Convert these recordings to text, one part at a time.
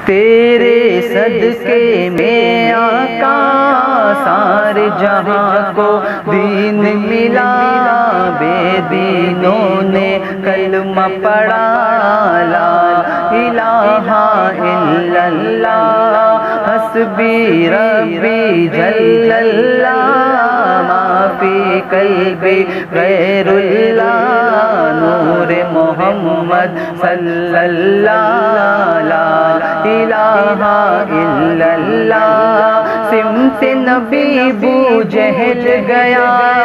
تیرے صدقے میں آقا سارے جہاں کو دین ملا، بے دینوں نے کلمہ پڑھا، لا الہ الا اللہ حسبی ربی جل اللہ، ما فی قلبی غیر اللہ، نور محمد صلی اللہ، لا الہ الا اللہ۔ سمت نبی بو جہل گیا،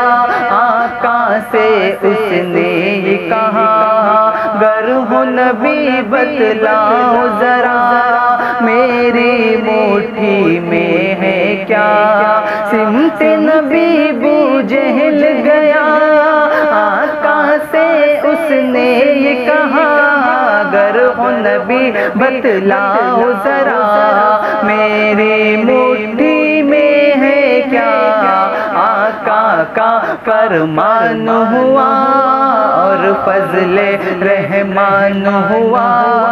آقا سے اس نے یہ کہا، گر ہو نبی بتلاؤ ذرا، میری مٹھی میں ہے کیا؟ سمت نبی بو جہل گیا، آقا سے اس نے یہ کہا، گر ہو نبی بتلاؤ ذرا، میری مٹھی میں ہے کیا؟ آقا کا فرمان ہوا اور فضل رحمان ہوا،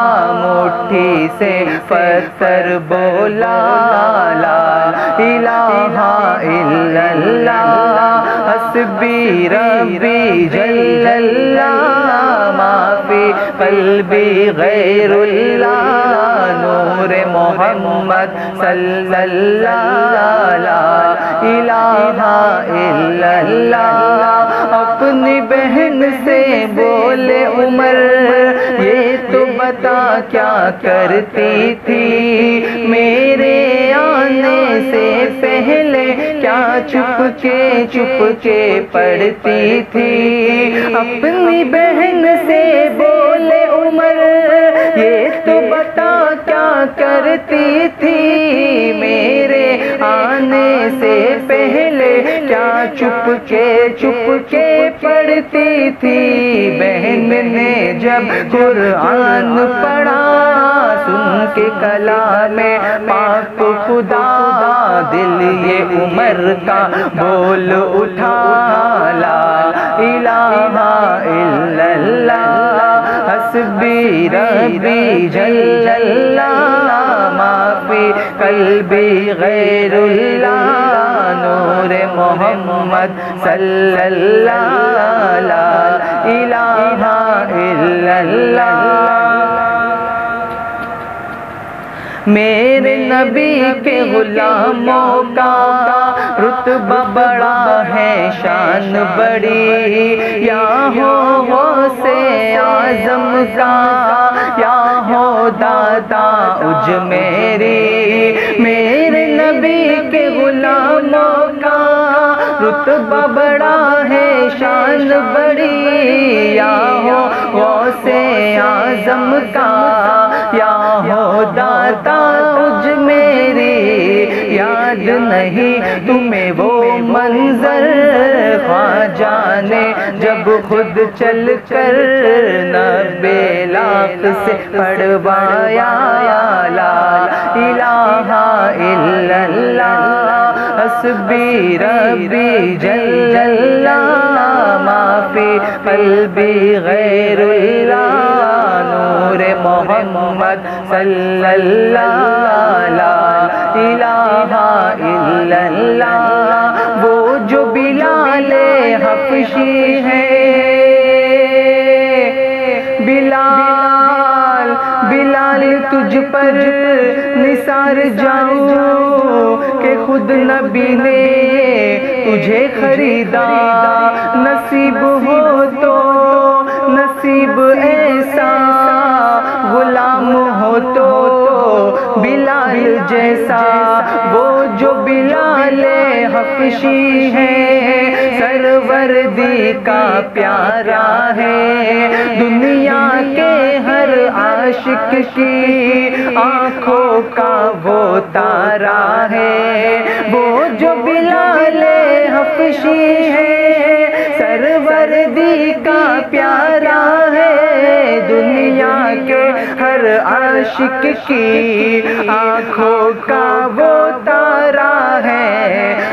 مٹھی سے پتھر بولا، لا الہ الا اللہ حسبی ربی جل اللہ، ما فی قلبی غیر اللہ، نور محمد صلی اللہ، لا الہ الا اللہ۔ اپنی بہن سے بولے عمر، یہ تو بتا کیا کرتی تھی، میرے آنے سے پہلے کیا چپ کے پڑھتی تھی؟ اپنی بہن سے بولے عمر، یہ تو بتا کیا کرتی تھی، میرے آنے سے پہلے کیا چپ کے پڑھتی تھی؟ بہن نے جب قرآن پڑھا، سن کے کلام پاک خدا، دل یہ عمر کا بول اٹھا، لا الہ الا اللہ حسبی ربی جل اللہ، ما فی قلبی غیر اللہ، نور محمد صلی اللہ، لا الہ الا اللہ۔ میرے نبی کے غلاموں کا رتبہ بڑا ہے، شان بڑی، یا ہو غوث اعظم کا، یا ہو دادا اجمیری، میرے نبی کے غلاموں کا رتبہ بڑا ہے، شان بڑی، یا ہو غوث اعظم کا، یا ہو دادا اجمیری۔ یاد نہیں تمہیں وہ منظر، خواجہ نے جب خود چل کر 90 لاکھ سے پڑھوایا، لا الہ الا اللہ حسبی ربی جل اللہ، ما فی قلبی غیر اللہ، نور محمد صلی اللہ، لا الہ الا اللہ۔ وہ جو بلال حبشی ہے، بلال تجھ پر نثار جاؤں کہ خود نبی نے تجھے خریدا، نصیب ہو تو نصیب ایسا، غلام ہو تو بلال جیسا۔ وہ جو بلال حبشی ہے، سروردی کا پیارا ہے، دنیا کے ہر عاشق کی آنکھوں کا وہ تارا ہے۔ وہ جو بلال حبشی ہے، سروردی کا پیارا ہے، دنیا کے ہر عاشق کی آنکھوں کا وہ تارا ہے۔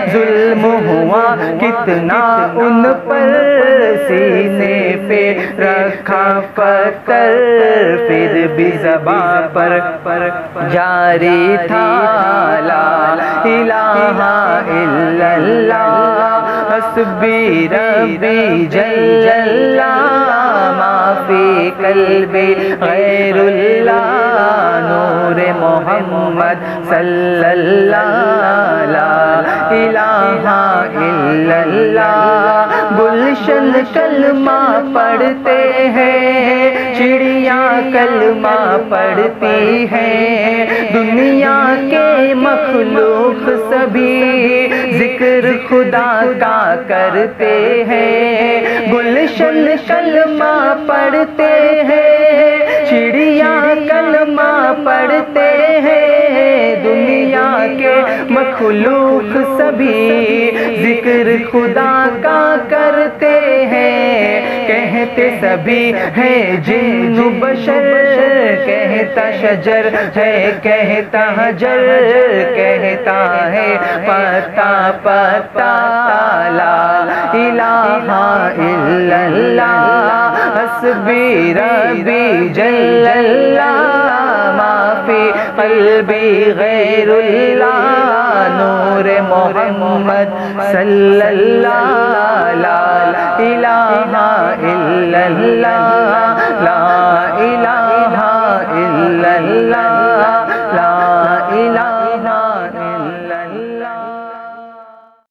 ظلم ہوا کتنا ان پر، سینے پہ رکھا پتھر، پھر بھی زبان پر جاری تھا لا الہ الا اللہ، حسبی ربی جل اللہ، ما فی قلبی غیر اللہ، نور محمد صلی اللہ، لا الہ الا اللہ۔ گلشن کلمہ پڑھتے ہیں، چڑیاں کلمہ پڑھتی ہیں، دنیا کے مخلوق سبھی ذکر خدا کا کرتے ہیں، گلشن کلمہ پڑھتے ہیں، چڑیاں کلمہ پڑھتے ہیں، دنیا کے مخلوق سبھی ذکر خدا کا کرتے ہیں، کہتے سبھی ہے جن و بشر، کہتا شجر ہے کہتا حجر، کہتا ہے پتا پتا، لا الہ الا اللہ، حسبی ربی جل اللہ، ما فی قلبی غیر اللہ، نور محمد صلی اللہ، لا الہ الا اللہ۔